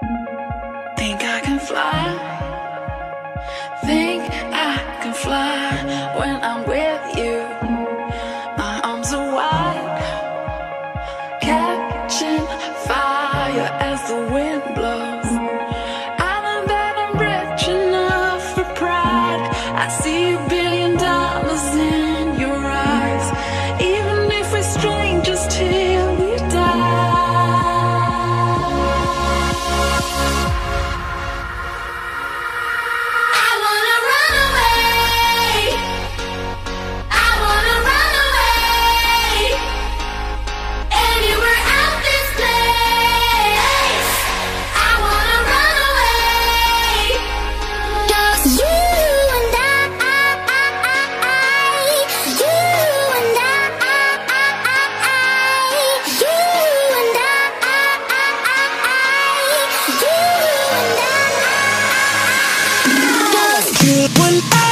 Think I can fly. Think I can fly when I'm with you. My arms are wide, catching fire as the wind blows. I know that I'm rich enough for pride. I see $1 billion in your eyes. Even if we're strangers till we die. When